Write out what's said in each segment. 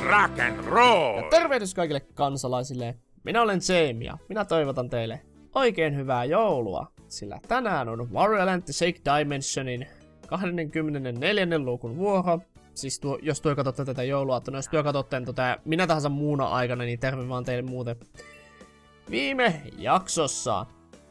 rock and roll! Ja tervehdys kaikille kansalaisille. Minä olen Jamie ja minä toivotan teille oikein hyvää joulua. Sillä tänään on Wario Land The Shake Dimensionin 24. luukun vuoro. Siis jos työ katsotte tätä jouluaattona, jos työ katsotte minä tahansa muuna aikana, niin terve vaan teille muuten. Viime jaksossa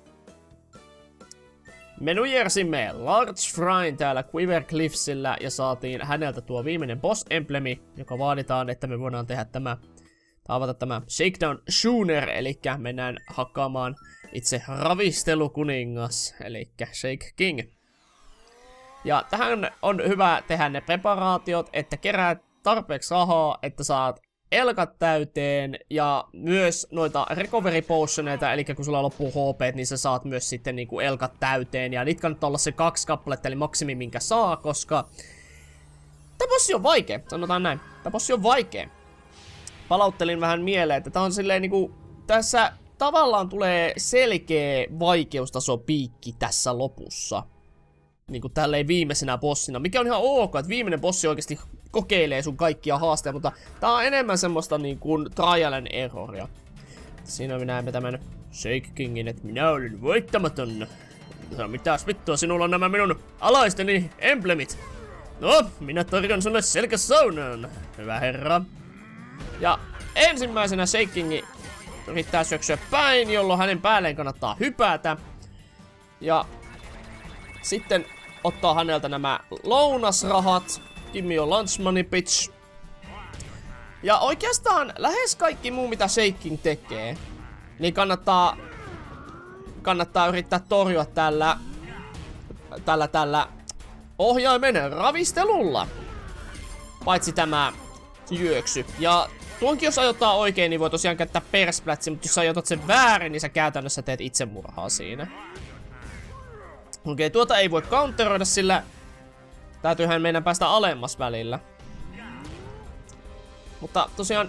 me nujersimme Large Fryn täällä Quiver Cliffsillä ja saatiin häneltä tuo viimeinen boss-emblemi, joka vaaditaan, että me voidaan tehdä avata tämä Shakedown Shooner, eli mennään hakkaamaan itse ravistelukuningas, eli Shake King. Ja tähän on hyvä tehdä ne preparaatiot, että keräät tarpeeksi rahaa, että saat elkat täyteen, ja myös noita recovery potioneita, eli kun sulla loppuu HP, niin sä saat myös sitten niinku elkat täyteen, ja niitä kannattaa olla se 2 kappaletta, eli maksimi minkä saa, koska tää bossi on vaikea, sanotaan näin, tää bossi on vaikea. Palauttelin vähän mieleen, että tää on silleen niinku, tässä tavallaan tulee selkeä vaikeustaso piikki tässä lopussa. Niinku tälleen viimeisenä bossina, mikä on ihan ok, että viimeinen bossi oikeasti kokeilee sun kaikkia haasteja, mutta tää on enemmän semmoista niinku trial and erroria. Siinä me näemme tämän Shake Kingin, että minä olen voittamaton. Mitäs vittua, sinulla on nämä minun alaisteni emblemit. No, minä tarjon sulle selkäsaunan, hyvä herra. Ja ensimmäisenä Shake Kingi yrittää syöksyä päin, jolloin hänen päälleen kannattaa hypätä. Ja sitten ottaa häneltä nämä lounasrahat. Give me your lunch money, bitch. Ja oikeastaan lähes kaikki muu mitä Shake King tekee, niin kannattaa yrittää torjua tällä ohjaimen ravistelulla. Paitsi tämä juoksy. Ja tuonkin jos ajoittaa oikein, niin voi tosiaan käyttää persplätsi, mutta jos ajoitat sen väärin, niin sä käytännössä teet itsemurhaa siinä. Okei, tuota ei voi counteroida, sillä täytyyhän meidän päästä alemmas välillä. Mutta tosiaan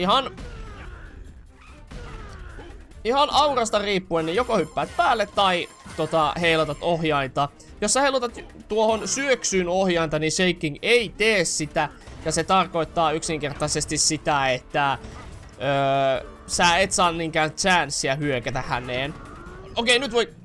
ihan aurasta riippuen, niin joko hyppäät päälle tai heilatat ohjainta. Jos sä heilatat tuohon syöksyyn ohjainta, niin Shake King ei tee sitä. Ja se tarkoittaa yksinkertaisesti sitä, että sä et saa niinkään chanssia hyökätä häneen. Okei, nyt voi.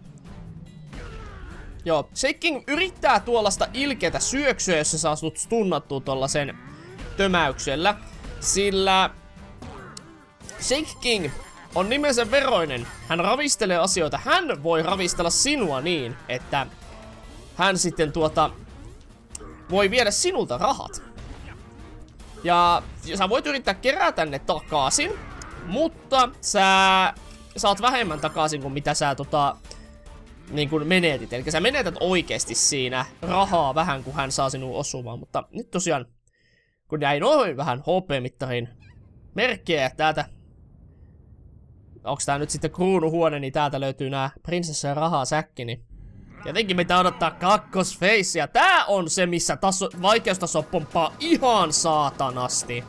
Joo, Shake King yrittää tuollaista ilkeätä syöksyä, jos se saa sut stunnattua tollasen tömäyksellä. Sillä Shake King on nimensä veroinen. Hän ravistelee asioita. Hän voi ravistella sinua niin, että hän sitten voi viedä sinulta rahat. Ja sä voit yrittää kerätä ne takaisin, mutta sä saat vähemmän takaisin kuin mitä sä niin kuin menetit. Eli sä menetät oikeesti siinä rahaa vähän, kun hän saa sinua osumaan. Mutta nyt tosiaan, kun jäi noin vähän HP-mittarin merkkejä täältä. Onks tää nyt sitten kruunuhuone, niin täältä löytyy nää prinsessa ja rahasäkki, niin jotenkin meitä odottaa kakkosfacea. Tää on se, missä vaikeustaso pomppaa ihan saatanasti.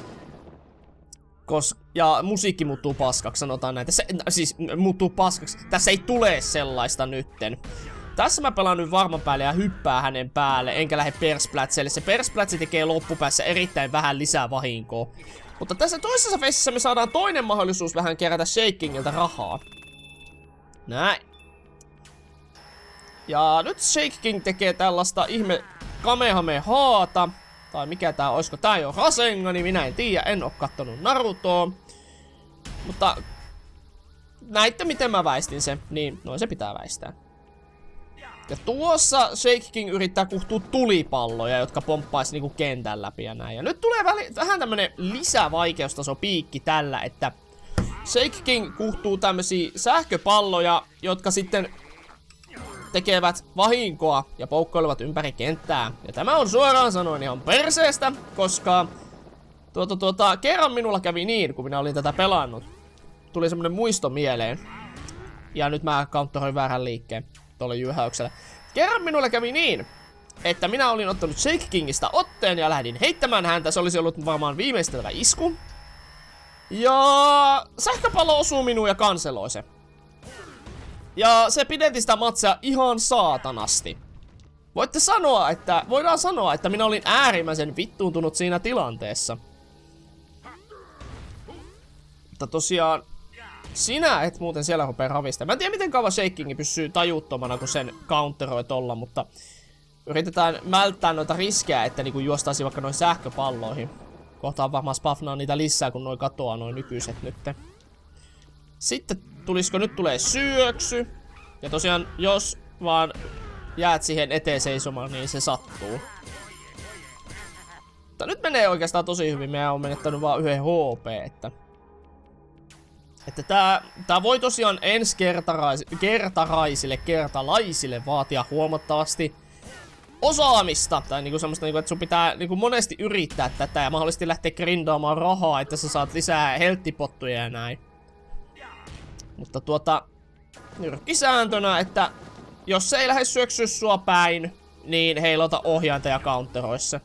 Ja musiikki muuttuu paskaksi, sanotaan näin. Siis muuttuu paskaksi. Tässä ei tule sellaista nytten. Tässä mä pelaan nyt varman päälle ja hyppää hänen päälle, enkä lähde persplätselle. Se persplätsi tekee loppupäässä erittäin vähän lisää vahinkoa. Mutta tässä toisessa facessa me saadaan toinen mahdollisuus vähän kerätä Shake Kingiltä rahaa. Näin. Ja nyt Shake King tekee tällaista ihme Kamehamehaata. Tai mikä tää oisko? Tää ei oo Rasengan, minä en tiedä, en oo kattonut Narutoa. Mutta näitte miten mä väistin sen, niin noin se pitää väistää. Ja tuossa Shake King yrittää kuhtua tulipalloja, jotka pomppais niinku kentän läpi ja näin. Ja nyt tulee vähän tämmönen lisävaikeustaso piikki tällä, että Shake King kuhtuu tämmösiä sähköpalloja, jotka sitten tekevät vahinkoa ja poukkoilevat ympäri kenttää. Ja tämä on suoraan sanoen ihan perseestä, koska kerran minulla kävi niin, kun minä olin tätä pelannut. Tuli semmonen muisto mieleen. Ja nyt mä counteroin väärän liikkeen tuolle jyhäyksellä. Kerran minulla kävi niin, että minä olin ottanut Shake Kingistä otteen ja lähdin heittämään häntä. Se olisi ollut varmaan viimeistelevä isku. Ja sähköpallo osuu minuun ja kanseloi se. Ja se pidensi sitä matsia ihan saatanasti. Voidaan sanoa, että minä olin äärimmäisen vittuuntunut siinä tilanteessa. Mutta tosiaan, sinä et muuten siellä rupea ravistamaan. Mä en tiedä miten kauan Shakingi pysyy tajuttomana, kun sen counteroi tolla, mutta yritetään välttää noita riskejä, että niinku juostaisi vaikka noin sähköpalloihin. Kohtaan varmaan spafnaa niitä lisää, kun noin katoaa noin nykyiset nytte. Sitten tulisiko nyt tulee syöksy. Ja tosiaan, jos vaan jäät siihen eteen seisomaan, niin se sattuu. Mutta nyt menee oikeastaan tosi hyvin. Meidän on menettänyt vaan yhden HP, että tää voi tosiaan kertalaisille vaatia huomattavasti osaamista. Tai niinku semmoista, niinku, että sun pitää niinku monesti yrittää tätä ja mahdollisesti lähteä grindaamaan rahaa, että sä saat lisää helttipottuja ja näin. Mutta nyrkkisääntönä, että jos se ei lähde syöksyä sua päin, niin heilota ohjainta ja counteroissa.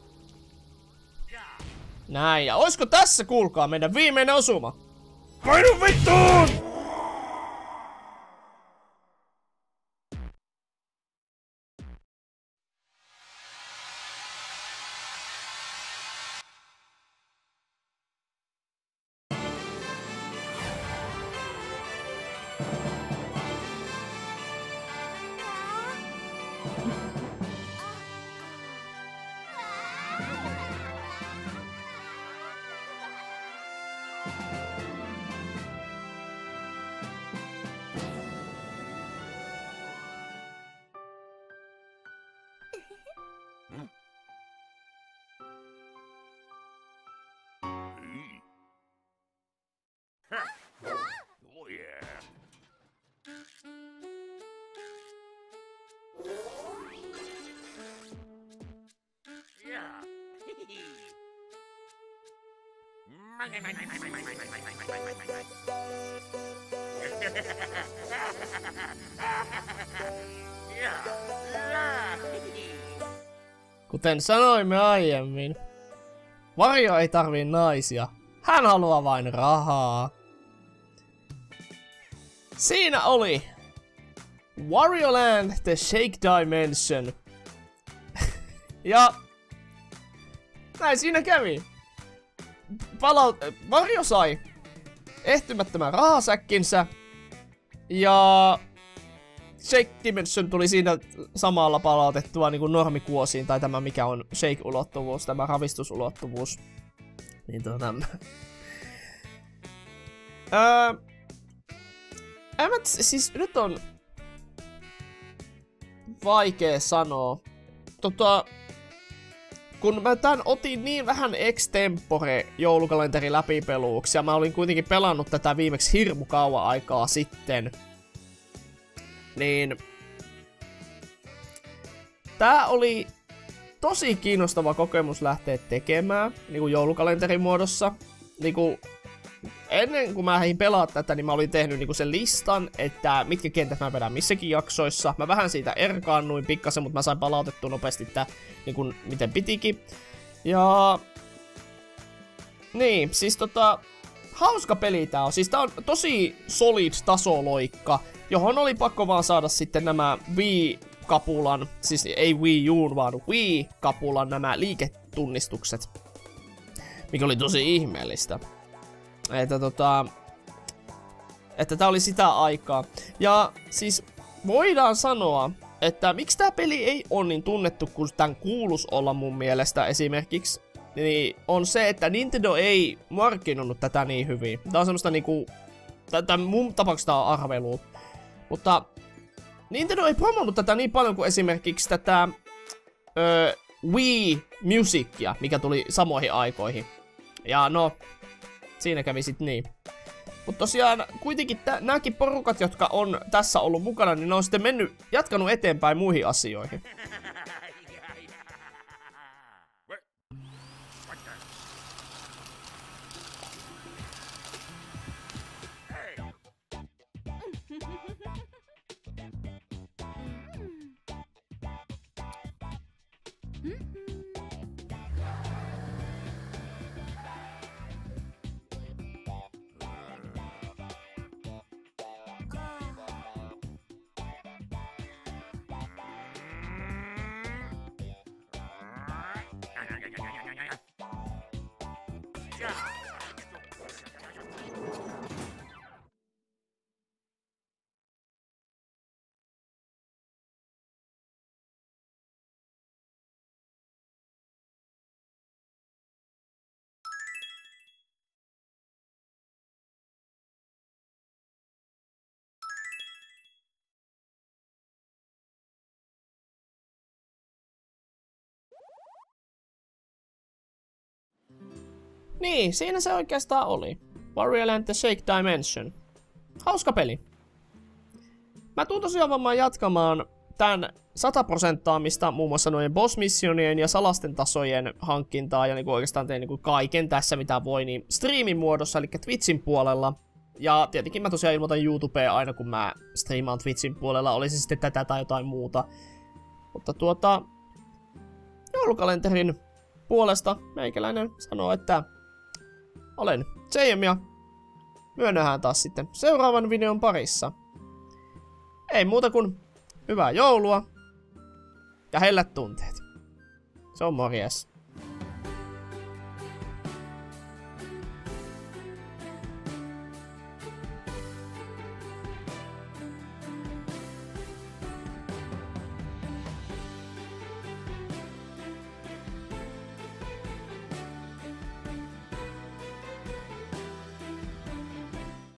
Näin, ja oisko tässä, kuulkaa, meidän viimeinen osuma? Painu vittuun! Oh yeah. Yeah. Kuten sanoimme aiemmin, Wario ei tarvii naisia. Hän haluaa vain rahaa. Siinä oli Wario Land The Shake Dimension. Ja näin siinä kävi. Wario sai ehtymättömän rahasäkkinsä. Ja Shake Dimension tuli siinä samalla palautettua niin kuin normikuosiin. Tai tämä mikä on Shake-ulottuvuus, tämä ravistusulottuvuus. Niin siis nyt on vaikea sanoa. Kun mä tän otin niin vähän extempore joulukalenteri läpipeluuksi ja mä olin kuitenkin pelannut tätä viimeksi hirmu kauan aikaa sitten, niin tää oli tosi kiinnostava kokemus lähteä tekemään niinku joulukalenterin muodossa. Niinku ennen kuin mä lähdin pelaa tätä, niin mä olin tehnyt niinku sen listan, että mitkä kentät mä vedän missäkin jaksoissa. Mä vähän siitä erkaannuin pikkasen, mutta mä sain palautettua nopeasti tää niinku miten pitikin. Ja niin, siis hauska peli tää on. Siis tää on tosi solid tasoloikka, johon oli pakko vaan saada sitten nämä Wii-kapulan, siis ei Wii Uun, vaan Wii-kapulan nämä liiketunnistukset. Mikä oli tosi ihmeellistä. Että tää oli sitä aikaa. Ja siis voidaan sanoa, että miksi tää peli ei ole niin tunnettu kuin tän kuulus olla mun mielestä esimerkiksi, niin on se, että Nintendo ei markkinoinut tätä niin hyvin. Tää on semmoista niinku, mun tapauksessa tää on arvelua. Mutta Nintendo ei promonnut tätä niin paljon kuin esimerkiksi tätä Wii Musicia, mikä tuli samoihin aikoihin. Ja no, siinä kävi sit niin. Mutta tosiaan kuitenkin nääkin porukat, jotka on tässä ollut mukana, niin ne on sitten jatkanut eteenpäin muihin asioihin. Niin, siinä se oikeastaan oli. Wario Land The Shake Dimension. Hauska peli. Mä tuun tosiaan varmaan jatkamaan tän 100%, muun muassa noiden boss-missionien ja salasten tasojen hankintaa, ja niinku oikeastaan teen niinku kaiken tässä mitä voi, niin streamin muodossa, eli Twitchin puolella. Ja tietenkin mä tosiaan ilmoitan YouTubeen aina kun mä striimaan Twitchin puolella, oli se sitten tätä tai jotain muuta. Mutta joulukalenterin puolesta meikäläinen sanoo, että olen JM ja myönnähän taas sitten seuraavan videon parissa. Ei muuta kuin hyvää joulua ja hellät tunteet. Se on morjes.